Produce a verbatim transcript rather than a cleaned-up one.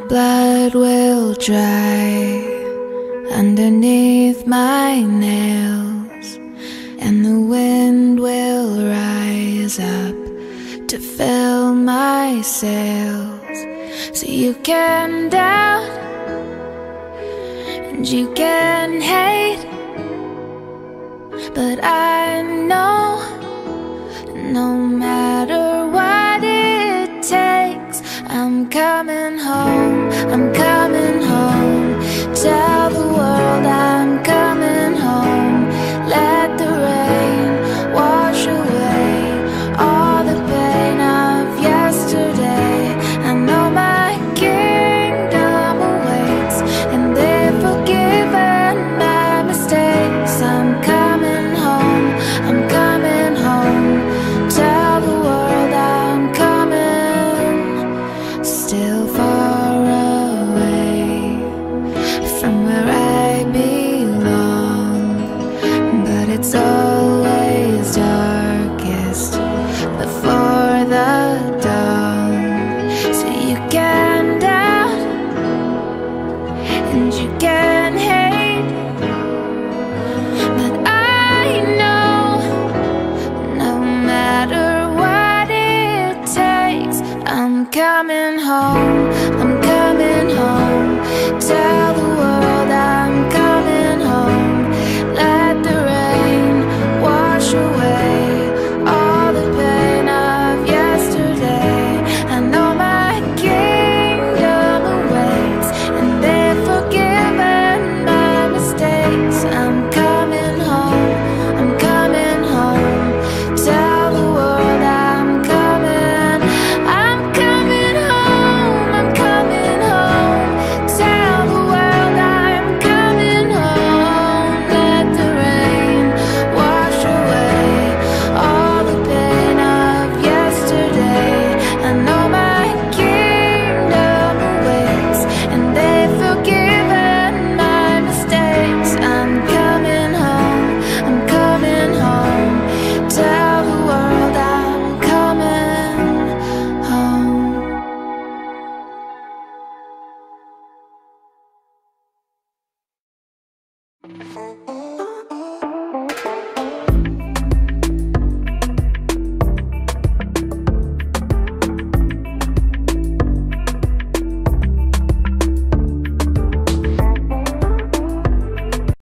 blood will dry underneath my nails, and the wind will rise up to fill my sails. So you can doubt and you can hate, but I know no matter what it takes, I'm coming home, I'm coming home. Tell the world I'm coming home. Let the rain wash away all the pain of yesterday. I know my kingdom awaits, and they've forgiven my mistakes. I'm coming home, I'm coming home. Tell the world I'm coming. Still far away from where I belong, but it's always darkest before the dawn. So you can doubt and you can hate, but I know no matter what it takes, I'm coming home, I'm coming home. Tell the world I'm coming home. Let the rain wash away all the pain of yesterday. I know my kingdom awaits, and they've forgiven my mistakes. I'm coming home, I'm coming home. Tell the world I'm coming, I'm coming home, I'm coming home. Tell the world I'm coming home. Let the rain wash away all the pain of yesterday. I know my kingdom awaits, and they've forgiven my mistakes. I'm coming home, I'm coming home. Tell the world I'm coming home. Oh,